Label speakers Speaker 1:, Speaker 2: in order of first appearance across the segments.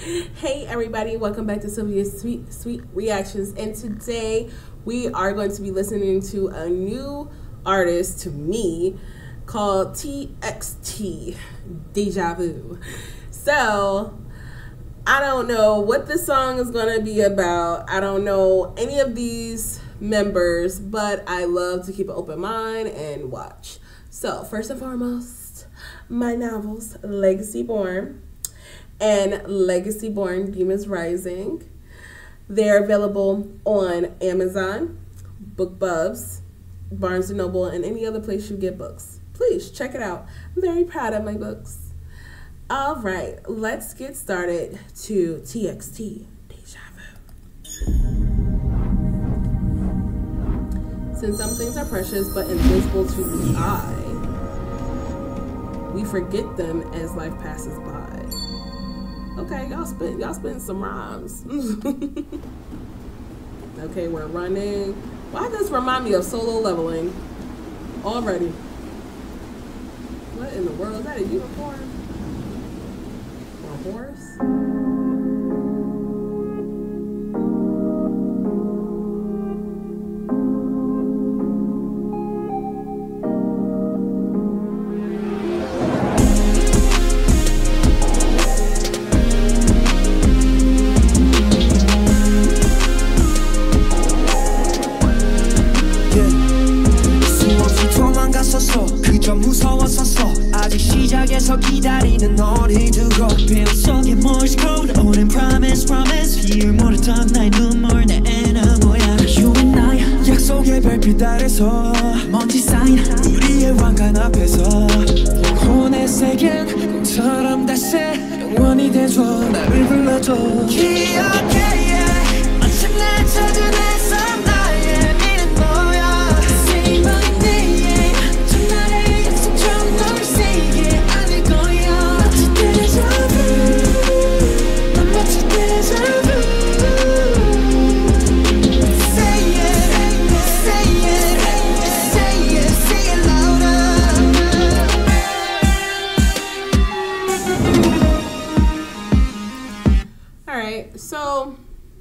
Speaker 1: Hey everybody, welcome back to Sylvia's Sweet Reactions, and today we are going to be listening to a new artist to me called TXT, Deja Vu. So I don't know what this song is going to be about. I don't know any of these members, but I love to keep an open mind and watch. So first and foremost, my novels Legacy Born and Legacy Born Demons Rising. They're available on Amazon, BookBubs, Barnes & Noble, and any other place you get books. Please check it out. I'm very proud of my books. All right, let's get started to TXT, Deja Vu. Since some things are precious but invisible to the eye, we forget them as life passes by. Okay, y'all spitting some rhymes. Okay, we're running. Why does this remind me of Solo Leveling already? What in the world? Is that a unicorn? Or a horse?
Speaker 2: 무서웠었어. 아직 시작에서 기다리는 너를 두고 빈 속에 Morse code 오랜 promise 비율 모르던 나의 눈물 내 애나모야. You and I 약속의 별빛 아래서 먼지 쌓인 우리의 왕관 앞에서 영혼의 세계는 꿈처럼 다시 영원히 돼줘. 나를 불러줘. 기억해 yeah. 마침내 찾은 내 삶 나의 미래는 너야. Say my name 전날의 약속처럼 널 세게 안을 거야. 마치 Deja Vu 난 마치 Deja Vu. Say it, say it, say it, say it louder.
Speaker 1: Alright, so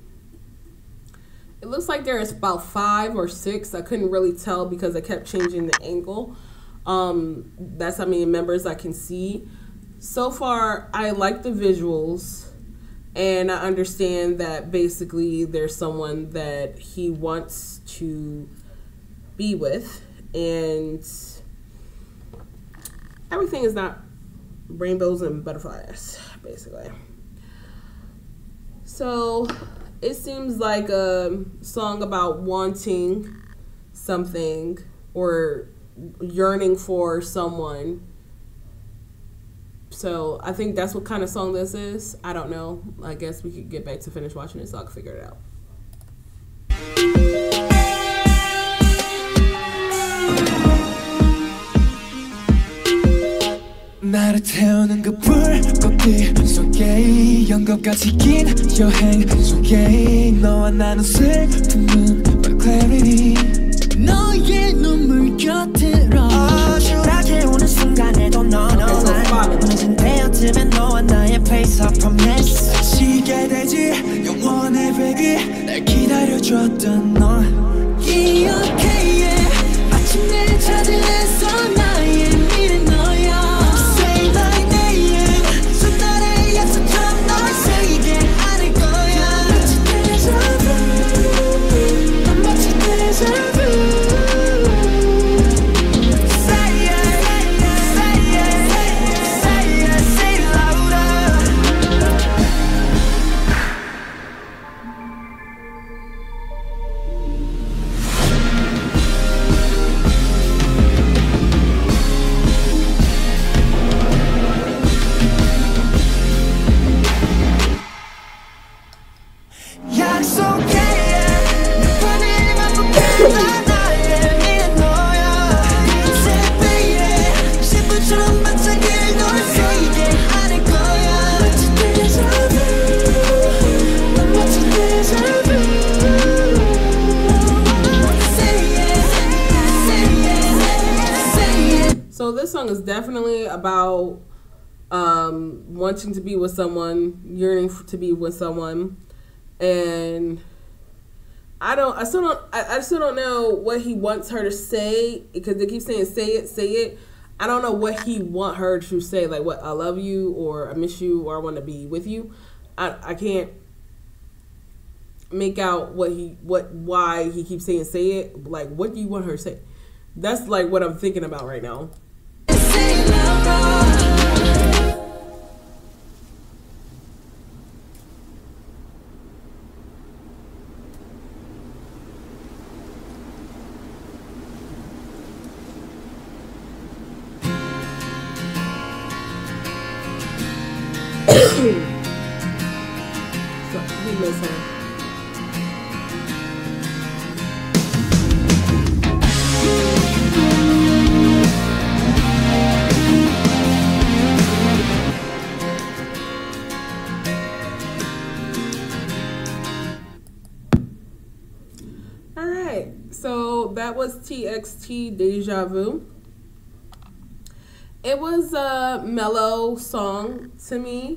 Speaker 1: it looks like there's about 5 or 6. I couldn't really tell because I kept changing the angle. That's how many members I can see. So far, I like the visuals, and I understand that basically there's someone that he wants to be with, and everything is not rainbows and butterflies, basically. So it seems like a song about wanting something or yearning for someone. So I think that's what kind of song this is. I don't know. I guess we could get back to finish watching it so I can figure it out.
Speaker 2: 나를 태우는 그 불꽃빛 속에 영겁같이 긴 여행 속에 너와 나눈 슬픔은 but clarity 너의 눈물 곁으로 어지럽게 오는 순간에도 너만 무너진 베어틈에 너와 나의 place of promise 지게 되지 영원의 baby 날 기다려줬던 넌 기억해 yeah. 마침내 찾은 애써 나의 미래 너야.
Speaker 1: So this song is definitely about wanting to be with someone, yearning to be with someone, and I still don't know what he wants her to say, because they keep saying say it. I don't know what he want her to say, like what, I love you, or I miss you, or I want to be with you. I can't make out why he keeps saying say it. Like, what do you want her to say? That's like what I'm thinking about right now. So he miss her. All right, so that was TXT Deja Vu. It was a mellow song to me.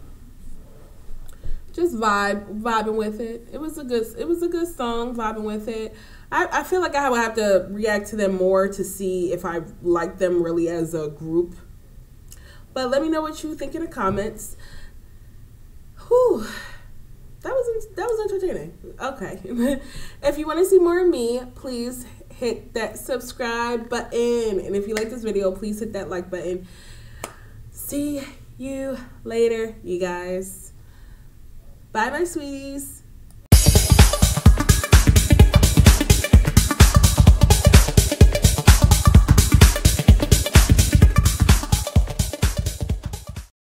Speaker 1: Just vibing with it. It was a good song, vibing with it. I feel like I would have to react to them more to see if I like them really as a group. But let me know what you think in the comments. Whew. That was entertaining. Okay. If you want to see more of me, please hit that subscribe button. And if you like this video, please hit that like button. See you later, you guys. Bye, my sweeties.